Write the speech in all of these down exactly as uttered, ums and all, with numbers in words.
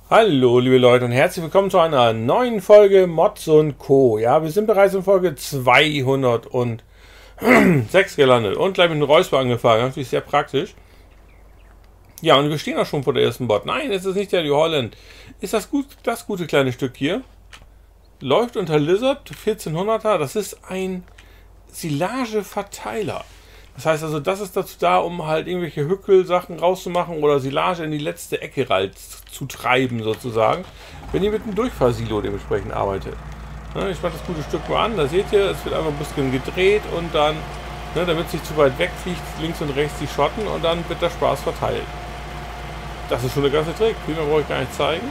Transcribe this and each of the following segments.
Hallo liebe Leute und herzlich willkommen zu einer neuen Folge Mods und Co. Ja, wir sind bereits in Folge zweihundertsechs gelandet und gleich mit einem Räusper angefangen. Natürlich sehr praktisch. Ja, und wir stehen auch schon vor der ersten Bot. Nein, es ist nicht der New Holland. Ist das gut, das gute kleine Stück hier. Läuft unter Lizard vierzehnhunderter. Das ist ein Silageverteiler. Das heißt also, das ist dazu da, um halt irgendwelche Hückelsachen rauszumachen oder Silage in die letzte Ecke halt zu treiben sozusagen, wenn ihr mit einem Durchfahrsilo dementsprechend arbeitet. Ne, ich mache das gute Stück mal an, da seht ihr, es wird einfach ein bisschen gedreht und dann, ne, damit es nicht zu weit wegfliegt, links und rechts die Schotten und dann wird der Spaß verteilt. Das ist schon der ganze Trick, viel mehr brauche ich gar nicht zeigen.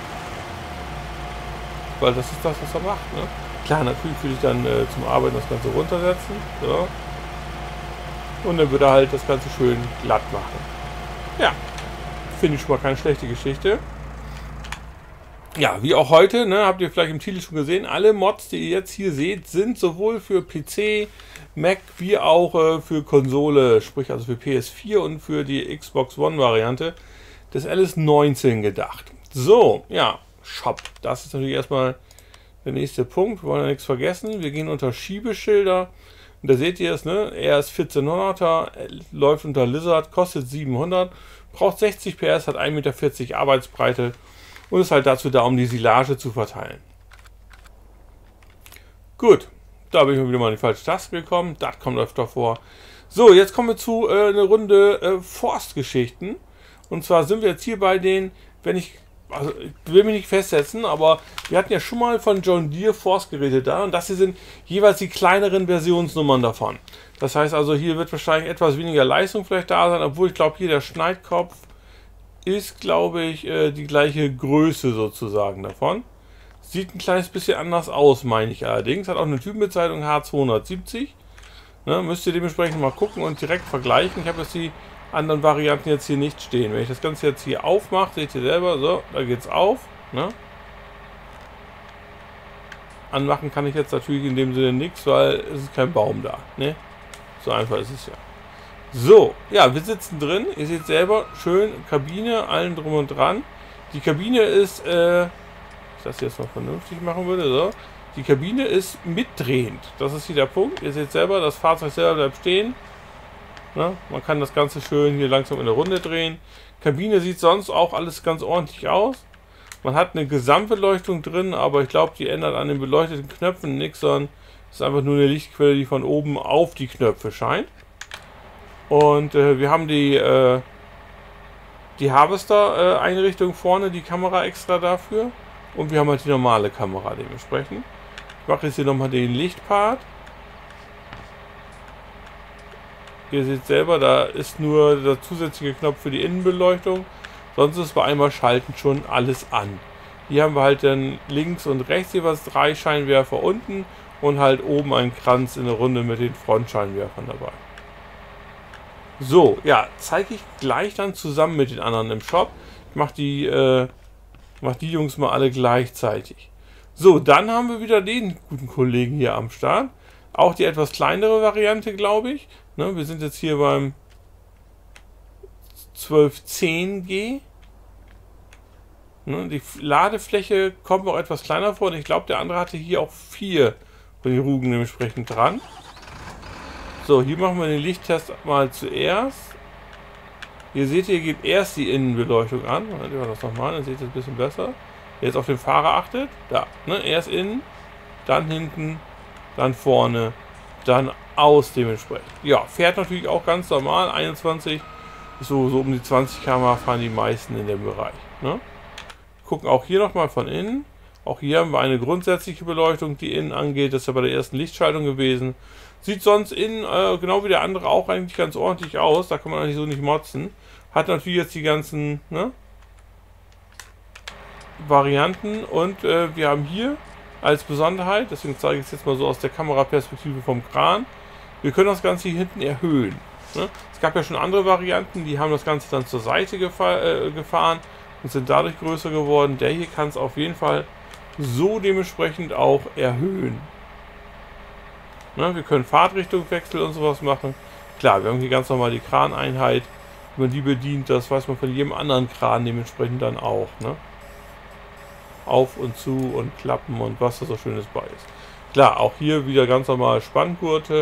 Weil das ist das, was er macht. Ne? Klar, natürlich würde ich dann äh, zum Arbeiten das Ganze runtersetzen. So. Und dann würde er halt das Ganze schön glatt machen. Ja, finde ich schon mal keine schlechte Geschichte. Ja, wie auch heute, ne, habt ihr vielleicht im Titel schon gesehen, alle Mods, die ihr jetzt hier seht, sind sowohl für P C, Mac, wie auch äh, für Konsole, sprich also für P S vier und für die Xbox One Variante des L S neunzehn gedacht. So, ja, Shop. Das ist natürlich erstmal der nächste Punkt. Wir wollen ja nichts vergessen. Wir gehen unter Schiebeschilder. Und da seht ihr es, ne? Er ist vierzehnhunderter, läuft unter Lizard, kostet siebenhundert, braucht sechzig P S, hat ein Meter vierzig Arbeitsbreite und ist halt dazu da, um die Silage zu verteilen. Gut, da bin ich mir wieder mal in die falsche Taste gekommen. Das kommt öfter vor. So, jetzt kommen wir zu äh, einer Runde äh, Forstgeschichten. Und zwar sind wir jetzt hier bei den, wenn ich, also ich will mich nicht festsetzen, aber wir hatten ja schon mal von John Deere Forstgeräte da und das hier sind jeweils die kleineren Versionsnummern davon. Das heißt also, hier wird wahrscheinlich etwas weniger Leistung vielleicht da sein, obwohl ich glaube, hier der Schneidkopf ist, glaube ich, äh, die gleiche Größe sozusagen davon. Sieht ein kleines bisschen anders aus, meine ich allerdings. Hat auch eine Typenbezeichnung H zweihundertsiebzig. Ne, müsst ihr dementsprechend mal gucken und direkt vergleichen. Ich habe jetzt die anderen Varianten jetzt hier nicht stehen. Wenn ich das Ganze jetzt hier aufmache, seht ihr selber, so, da geht es auf. Ne? Anmachen kann ich jetzt natürlich in dem Sinne nichts, weil es ist kein Baum da. Ne? So einfach ist es ja. So, ja, wir sitzen drin. Ihr seht selber, schön, Kabine, allen drum und dran. Die Kabine ist, äh, ich das jetzt mal vernünftig machen würde, so. Die Kabine ist mitdrehend. Das ist hier der Punkt. Ihr seht selber, das Fahrzeug selber bleibt stehen. Ne? Man kann das Ganze schön hier langsam in der Runde drehen. Kabine sieht sonst auch alles ganz ordentlich aus. Man hat eine Gesamtbeleuchtung drin, aber ich glaube, die ändert an den beleuchteten Knöpfen nichts, sondern es ist einfach nur eine Lichtquelle, die von oben auf die Knöpfe scheint. Und äh, wir haben die, äh, die Harvester-Einrichtung vorne, die Kamera extra dafür. Und wir haben halt die normale Kamera dementsprechend. Ich mache jetzt hier nochmal den Lichtpart. Ihr seht selber, da ist nur der zusätzliche Knopf für die Innenbeleuchtung. Sonst ist bei einmal Schalten schon alles an. Hier haben wir halt dann links und rechts jeweils drei Scheinwerfer unten und halt oben einen Kranz in der Runde mit den Frontscheinwerfern dabei. So, ja, zeige ich gleich dann zusammen mit den anderen im Shop. Ich mache die, äh, mach die Jungs mal alle gleichzeitig. So, dann haben wir wieder den guten Kollegen hier am Start. Auch die etwas kleinere Variante, glaube ich. Ne, wir sind jetzt hier beim zwölf zehn G. Ne, die Ladefläche kommt auch etwas kleiner vor. Und ich glaube, der andere hatte hier auch vier von den Rugen dementsprechend dran. So, hier machen wir den Lichttest mal zuerst. Ihr seht, hier geht erst die Innenbeleuchtung an. Dann machen wir das nochmal, dann seht ihr es ein bisschen besser. Jetzt auf den Fahrer achtet. Da, ne, erst innen, dann hinten, dann vorne, dann aus dementsprechend. Ja, fährt natürlich auch ganz normal. einundzwanzig, so, so um die zwanzig Kilometer pro Stunde fahren die meisten in dem Bereich. Ne? Gucken auch hier nochmal von innen. Auch hier haben wir eine grundsätzliche Beleuchtung, die innen angeht. Das ist ja bei der ersten Lichtschaltung gewesen. Sieht sonst innen, äh, genau wie der andere, auch eigentlich ganz ordentlich aus. Da kann man eigentlich so nicht motzen. Hat natürlich jetzt die ganzen, ne, Varianten. Und äh, wir haben hier als Besonderheit, deswegen zeige ich es jetzt mal so aus der Kameraperspektive vom Kran, wir können das Ganze hier hinten erhöhen. Ne? Es gab ja schon andere Varianten, die haben das Ganze dann zur Seite gefahr, äh, gefahren und sind dadurch größer geworden. Der hier kann es auf jeden Fall so dementsprechend auch erhöhen. Ne? Wir können Fahrtrichtungswechsel und sowas machen. Klar, wir haben hier ganz normal die Kraneinheit. Wenn man die bedient, das weiß man von jedem anderen Kran dementsprechend dann auch. Ne? auf und zu und Klappen und was da so Schönes bei ist. Klar, auch hier wieder ganz normal Spanngurte.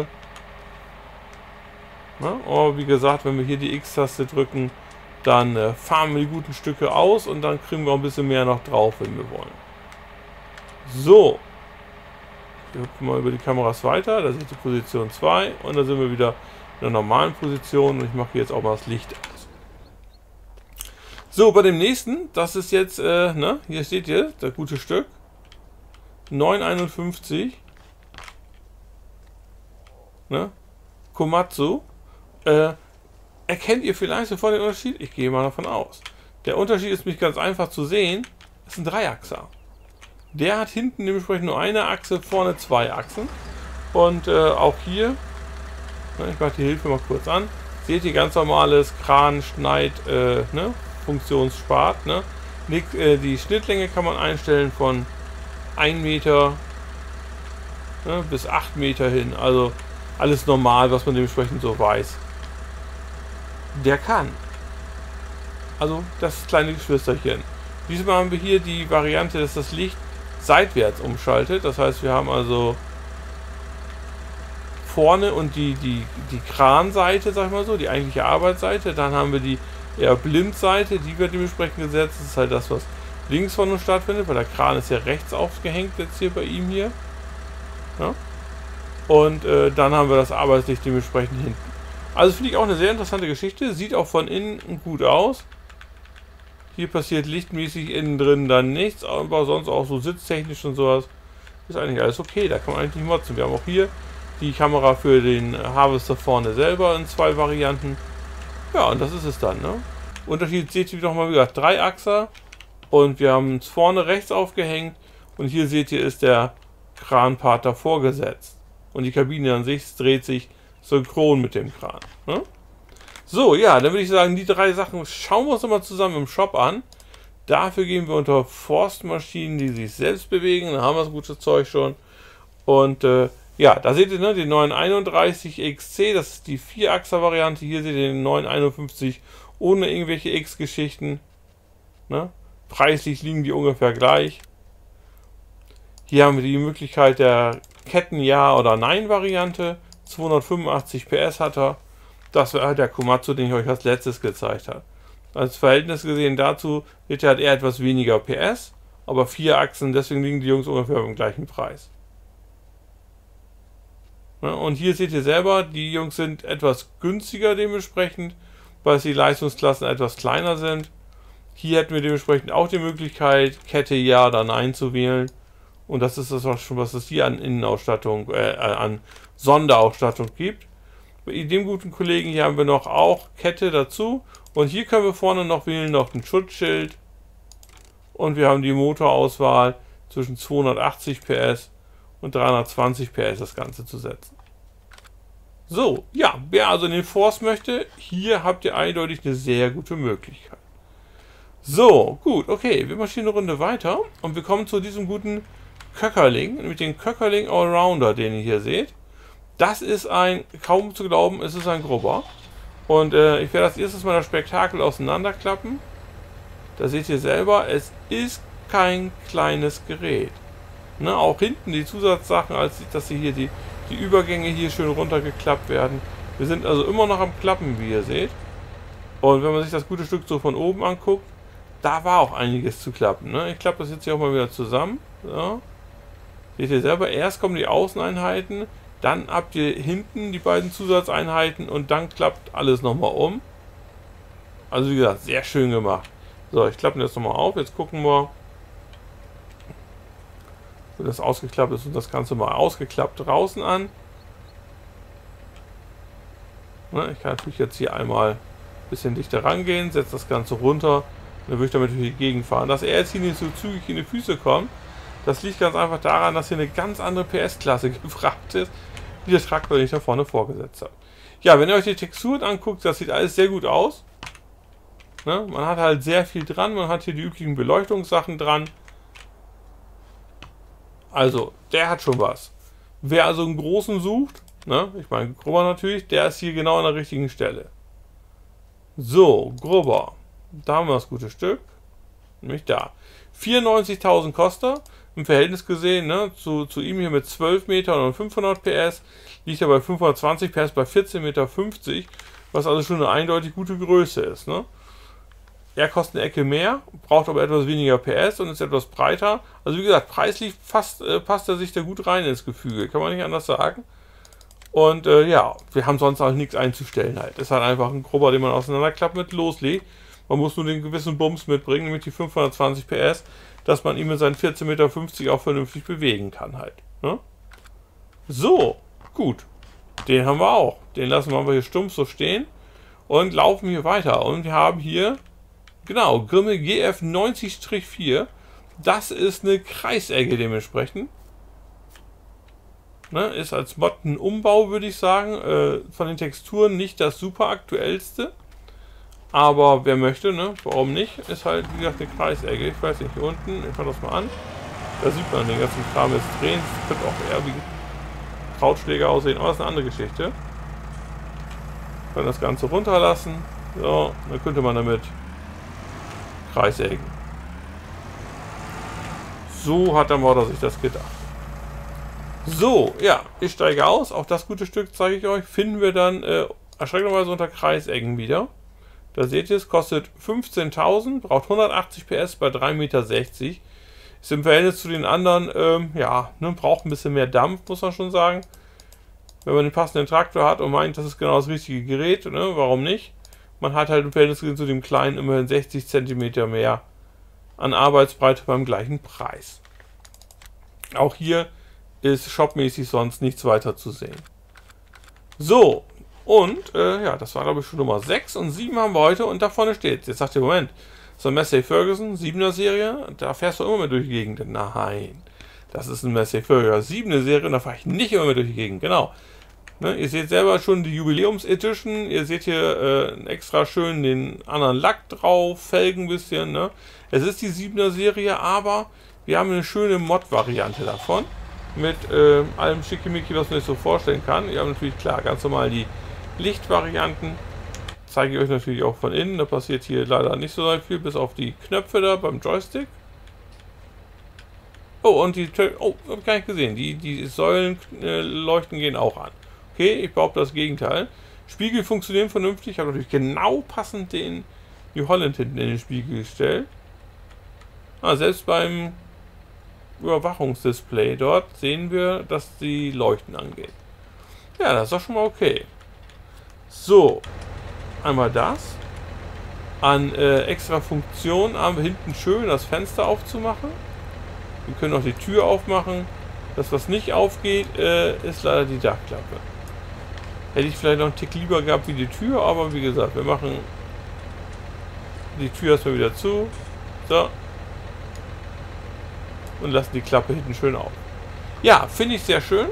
Ja, aber wie gesagt, wenn wir hier die X-Taste drücken, dann äh, fahren wir die guten Stücke aus und dann kriegen wir auch ein bisschen mehr noch drauf, wenn wir wollen. So. Wir hüpfen mal über die Kameras weiter. Da seht ihr Position zwei und da sind wir wieder in der normalen Position und ich mache jetzt auch mal das Licht aus. So, bei dem nächsten, das ist jetzt, äh, ne, hier seht ihr, das gute Stück. neun einundfünfzig. Ne? Komatsu. Äh, erkennt ihr vielleicht sofort den Unterschied? Ich gehe mal davon aus. Der Unterschied ist nämlich ganz einfach zu sehen. Das ist ein Dreiachser. Der hat hinten dementsprechend nur eine Achse, vorne zwei Achsen. Und äh, auch hier, ne, ich mache die Hilfe mal kurz an, seht ihr ganz normales Kran, Schneid, äh, ne, Funktionsspart. Ne? Die, die Schnittlänge kann man einstellen von ein Meter, ne, bis acht Meter hin. Also alles normal, was man dementsprechend so weiß. Der kann. Also das kleine Geschwisterchen. Diesmal haben wir hier die Variante, dass das Licht seitwärts umschaltet. Das heißt, wir haben also vorne und die, die, die Kranseite, sag ich mal so, die eigentliche Arbeitsseite. Dann haben wir die eher Blindseite, die wird dementsprechend gesetzt. Das ist halt das, was links von uns stattfindet, weil der Kran ist ja rechts aufgehängt, jetzt hier bei ihm hier. Ja? Und äh, dann haben wir das Arbeitslicht dementsprechend hinten. Also finde ich auch eine sehr interessante Geschichte. Sieht auch von innen gut aus. Hier passiert lichtmäßig innen drin dann nichts, aber sonst auch so sitztechnisch und sowas ist eigentlich alles okay. Da kann man eigentlich nicht motzen. Wir haben auch hier die Kamera für den Harvester vorne selber in zwei Varianten. Ja, und das ist es dann. Ne? Unterschied seht ihr nochmal, wie gesagt, Dreiachser. Und wir haben es vorne rechts aufgehängt. Und hier seht ihr, ist der Kranpart davor gesetzt. Und die Kabine an sich dreht sich synchron mit dem Kran. Ne? So, ja, dann würde ich sagen, die drei Sachen schauen wir uns nochmal zusammen im Shop an. Dafür gehen wir unter Forstmaschinen, die sich selbst bewegen. Da haben wir das gute Zeug schon. Und äh, ja, da seht ihr ne, den neun einunddreißig X C, das ist die Vierachser-Variante. Hier seht ihr den neun einundfünfzig ohne irgendwelche X-Geschichten. Ne? Preislich liegen die ungefähr gleich. Hier haben wir die Möglichkeit der Ketten-Ja- oder Nein-Variante. zweihundertfünfundachtzig P S hat er. Das war der Komatsu, den ich euch als letztes gezeigt habe. Als Verhältnis gesehen dazu wird er halt eher etwas weniger P S, aber vier Achsen, deswegen liegen die Jungs ungefähr beim gleichen Preis. Ja, und hier seht ihr selber, die Jungs sind etwas günstiger dementsprechend, weil die Leistungsklassen etwas kleiner sind. Hier hätten wir dementsprechend auch die Möglichkeit, Kette Ja oder Nein zu wählen. Und das ist das auch schon, was es hier an Innenausstattung, äh, an Sonderausstattung gibt. Bei dem guten Kollegen hier haben wir noch auch Kette dazu. Und hier können wir vorne noch wählen, noch ein Schutzschild. Und wir haben die Motorauswahl zwischen zweihundertachtzig P S und dreihundertzwanzig P S das Ganze zu setzen. So, ja, wer also in den Forst möchte, hier habt ihr eindeutig eine sehr gute Möglichkeit. So, gut, okay, wir marschieren eine Runde weiter und wir kommen zu diesem guten Köckerling, nämlich den Köckerling Allrounder, den ihr hier seht. Das ist ein, kaum zu glauben, es ist ein Grubber. Und äh, ich werde als erstes mal das Spektakel auseinanderklappen. Da seht ihr selber, es ist kein kleines Gerät. Ne, auch hinten die Zusatzsachen, als dass hier die, die Übergänge hier schön runtergeklappt werden. Wir sind also immer noch am Klappen, wie ihr seht. Und wenn man sich das gute Stück so von oben anguckt, da war auch einiges zu klappen. Ne? Ich klappe das jetzt hier auch mal wieder zusammen. So. Seht ihr selber, erst kommen die Außeneinheiten, dann habt ihr hinten die beiden Zusatzeinheiten und dann klappt alles nochmal um. Also wie gesagt, sehr schön gemacht. So, ich klappe das nochmal auf. Jetzt gucken wir, wie das ausgeklappt ist und das Ganze mal ausgeklappt draußen an. Na, ich kann natürlich jetzt hier einmal ein bisschen dichter rangehen, setze das Ganze runter. Dann würde ich damit durch die Gegend fahren. Dass er jetzt hier nicht so zügig in die Füße kommt, das liegt ganz einfach daran, dass hier eine ganz andere P S-Klasse gefragt ist, wie der Traktor, den ich da vorne vorgesetzt habe. Ja, wenn ihr euch die Texturen anguckt, das sieht alles sehr gut aus. Ne? Man hat halt sehr viel dran, man hat hier die üblichen Beleuchtungssachen dran. Also, der hat schon was. Wer also einen großen sucht, ne? Ich meine, Grubber natürlich, der ist hier genau an der richtigen Stelle. So, Grubber. Da haben wir das gute Stück. Nämlich da. vierundneunzigtausend kostet er. Im Verhältnis gesehen, ne, zu, zu ihm hier mit zwölf Metern und fünfhundert P S, liegt er bei fünfhundertzwanzig P S bei vierzehn Meter fünfzig, was also schon eine eindeutig gute Größe ist. Ne? Er kostet eine Ecke mehr, braucht aber etwas weniger P S und ist etwas breiter. Also wie gesagt, preislich fast, äh, passt er sich da gut rein ins Gefüge, kann man nicht anders sagen. Und äh, ja, wir haben sonst auch nichts einzustellen halt. Ist halt einfach ein Grubber, den man auseinanderklappt mit loslegt. Man muss nur den gewissen Bums mitbringen, nämlich die fünfhundertzwanzig P S, dass man ihn mit seinen vierzehn Meter fünfzig auch vernünftig bewegen kann halt. Ne? So, gut. Den haben wir auch. Den lassen wir aber hier stumpf so stehen und laufen hier weiter. Und wir haben hier, genau, Grimme G F neunzig vier. Das ist eine Kreisegge dementsprechend. Ne, ist als Mod ein Umbau, würde ich sagen. Äh, von den Texturen nicht das super aktuellste. Aber wer möchte, ne? Warum nicht? Ist halt, wie gesagt, eine Kreisegge. Ich weiß nicht, hier unten, ich fange das mal an. Da sieht man den ganzen Kram jetzt drehen. Das könnte auch eher wie Krautschläger aussehen, aber das ist eine andere Geschichte. Kann das Ganze runterlassen. So, dann könnte man damit Kreiseggen. So hat der Modder sich das gedacht. So, ja, ich steige aus. Auch das gute Stück zeige ich euch. Finden wir dann äh, erschreckenderweise unter Kreiseggen wieder. Da seht ihr, es kostet fünfzehntausend, braucht hundertachtzig P S bei drei Meter sechzig. Ist im Verhältnis zu den anderen, ähm, ja, ne, braucht ein bisschen mehr Dampf, muss man schon sagen. Wenn man den passenden Traktor hat und meint, das ist genau das richtige Gerät, ne, warum nicht? Man hat halt im Verhältnis zu dem kleinen immerhin sechzig Zentimeter mehr an Arbeitsbreite beim gleichen Preis. Auch hier ist shopmäßig sonst nichts weiter zu sehen. So, und äh, ja, das war glaube ich schon Nummer sechs und sieben haben wir heute und da vorne steht, jetzt sagt ihr, Moment, so ein Massey Ferguson, siebener Serie, da fährst du immer mehr durch die Gegend. Nein, das ist ein Massey Ferguson, siebener Serie und da fahre ich nicht immer mehr durch die Gegend, genau. Ne, ihr seht selber schon die Jubiläums-Edition, ihr seht hier äh, extra schön den anderen Lack drauf, Felgen ein bisschen, ne. Es ist die siebener Serie, aber wir haben eine schöne Mod-Variante davon. Mit äh, allem Schickimicki, was man sich so vorstellen kann. Ihr habt natürlich klar ganz normal die Lichtvarianten. Zeige ich euch natürlich auch von innen. Da passiert hier leider nicht so viel, bis auf die Knöpfe da beim Joystick. Oh, und die... Oh, habe ich gar nicht gesehen. Die, die Säulenleuchten äh, gehen auch an. Okay, ich behaupte das Gegenteil. Spiegel funktionieren vernünftig. Ich habe natürlich genau passend den New Holland hinten in den Spiegel gestellt. Ah, selbst beim Überwachungsdisplay dort sehen wir, dass die Leuchten angehen. Ja, das ist doch schon mal okay. So, einmal das. An äh, extra Funktionen haben wir hinten schön das Fenster aufzumachen. Wir können auch die Tür aufmachen. Das, was nicht aufgeht, äh, ist leider die Dachklappe. Hätte ich vielleicht noch einen Tick lieber gehabt wie die Tür, aber wie gesagt, wir machen die Tür erstmal wieder zu. So. Und lassen die Klappe hinten schön auf. Ja, finde ich sehr schön.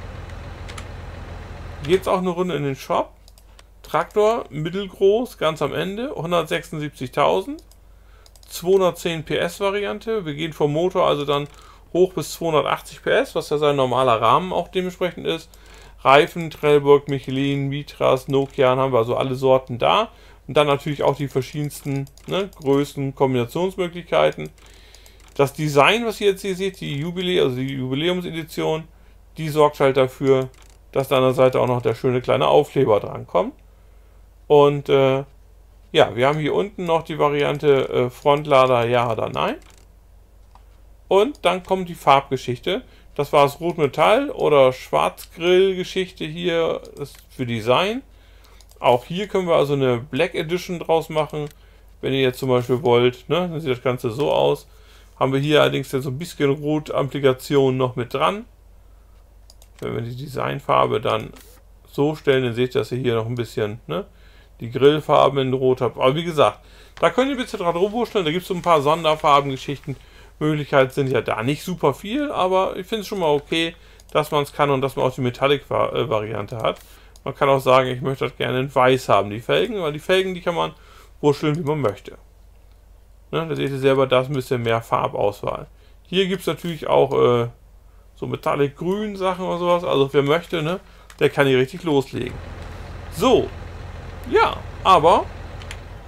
Jetzt auch eine Runde in den Shop. Traktor, mittelgroß, ganz am Ende, hundertsechsundsiebzigtausend. zweihundertzehn P S Variante. Wir gehen vom Motor also dann hoch bis zweihundertachtzig P S, was ja sein normaler Rahmen auch dementsprechend ist. Reifen, Trelleborg, Michelin, Mitras, Nokian, haben wir also alle Sorten da. Und dann natürlich auch die verschiedensten, ne, Größen, Kombinationsmöglichkeiten. Das Design, was ihr jetzt hier seht, die Jubiläum, also die Jubiläumsedition, die sorgt halt dafür, dass da an der Seite auch noch der schöne kleine Aufkleber dran kommt. Und äh, ja, wir haben hier unten noch die Variante äh, Frontlader ja oder nein. Und dann kommt die Farbgeschichte. Das war das Rotmetall oder Schwarzgrill-Geschichte hier, das ist für Design. Auch hier können wir also eine Black Edition draus machen, wenn ihr jetzt zum Beispiel wollt. Ne? Dann sieht das Ganze so aus. Haben wir hier allerdings so ein bisschen Rot-Applikation noch mit dran. Wenn wir die Designfarbe dann so stellen, dann seht ihr, dass ihr hier noch ein bisschen, ne, die Grillfarben in Rot habt. Aber wie gesagt, da könnt ihr ein bisschen dran rumwurschteln. Da gibt es so ein paar Sonderfarbengeschichten. Möglichkeiten sind ja da nicht super viel, aber ich finde es schon mal okay, dass man es kann und dass man auch die Metallic-Variante hat. Man kann auch sagen, ich möchte das gerne in weiß haben, die Felgen, weil die Felgen, die kann man wurschteln, wie man möchte. Ne, da seht ihr selber, da ist ein bisschen mehr Farbauswahl. Hier gibt es natürlich auch äh, so Metallic-Grün Sachen oder sowas. Also wer möchte, ne, der kann hier richtig loslegen. So, ja, aber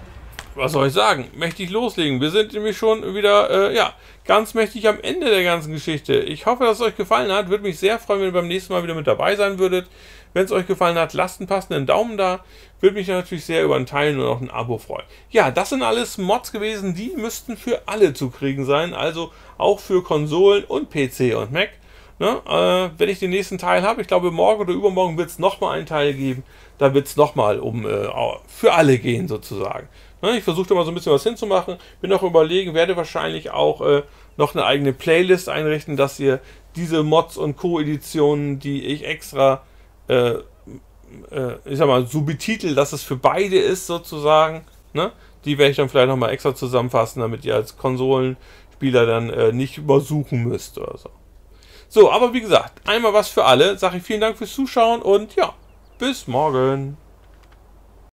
was soll ich sagen, mächtig loslegen. Wir sind nämlich schon wieder, äh, ja, ganz mächtig am Ende der ganzen Geschichte. Ich hoffe, dass es euch gefallen hat. Würde mich sehr freuen, wenn ihr beim nächsten Mal wieder mit dabei sein würdet. Wenn es euch gefallen hat, lasst einen passenden Daumen da. Würde mich natürlich sehr über ein Teilen und auch ein Abo freuen. Ja, das sind alles Mods gewesen, die müssten für alle zu kriegen sein. Also auch für Konsolen und P C und Mac. Ne? Äh, wenn ich den nächsten Teil habe, ich glaube morgen oder übermorgen wird es nochmal einen Teil geben. Da wird es nochmal um äh, für alle gehen sozusagen. Ne? Ich versuche da mal so ein bisschen was hinzumachen. Bin noch überlegen, werde wahrscheinlich auch äh, noch eine eigene Playlist einrichten, dass ihr diese Mods und Co-Editionen, die ich extra äh, äh, ich sag mal, so betitelt, dass es für beide ist sozusagen, ne? Die werde ich dann vielleicht nochmal extra zusammenfassen, damit ihr als Konsolenspieler dann äh, nicht übersuchen müsst oder so. So, aber wie gesagt, einmal was für alle. Sage ich vielen Dank fürs Zuschauen und ja, bis morgen.